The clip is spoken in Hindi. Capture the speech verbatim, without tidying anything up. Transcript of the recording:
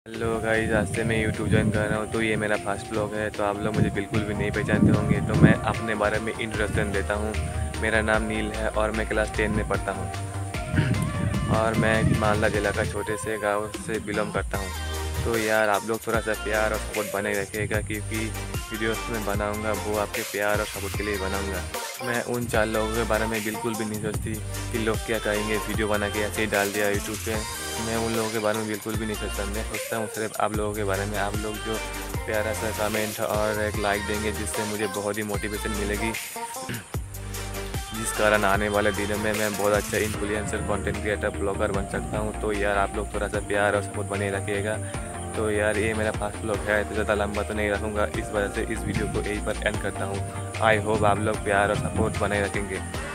हेलो गाइस, आज से मैं यूट्यूब ज्वाइन कर रहा हूँ। तो ये मेरा फर्स्ट ब्लॉग है। तो आप लोग मुझे बिल्कुल भी नहीं पहचानते होंगे। तो मैं अपने बारे में इंट्रोडक्शन देता हूँ। मेरा नाम नील है और मैं क्लास टेन में पढ़ता हूँ। और मैं मालदा जिला का छोटे से गांव से बिलोंग करता हूँ। तो यार आप लोग थोड़ा सा प्यार और सपोर्ट बने रखिएगा, क्योंकि वीडियोस में बनाऊँगा वो आपके प्यार और सपोर्ट के लिए बनाऊँगा। मैं उन चार लोगों के बारे में बिल्कुल भी नहीं सोचती कि लोग क्या कहेंगे, वीडियो बना के ऐसे ही डाल दिया यूट्यूब पे। मैं उन लोगों के बारे में बिल्कुल भी नहीं सोचता। मैं सोचता हूँ सिर्फ आप लोगों के बारे में। आप लोग जो प्यारा सा कमेंट और एक लाइक देंगे, जिससे मुझे बहुत ही मोटिवेशन मिलेगी, जिस कारण आने वाले दिनों में मैं बहुत अच्छा इन्फ्लुएंसर, कंटेंट क्रिएटर, ब्लॉगर बन सकता हूँ। तो यार आप लोग थोड़ा सा प्यार और सपोर्ट बने रखिएगा। तो यार ये मेरा फर्स्ट ब्लॉग है, तो ज़्यादा लंबा तो नहीं रखूँगा। इस वजह से इस वीडियो को यहीं पर एंड करता हूँ। आई होप आप लोग प्यार और सपोर्ट बनाए रखेंगे।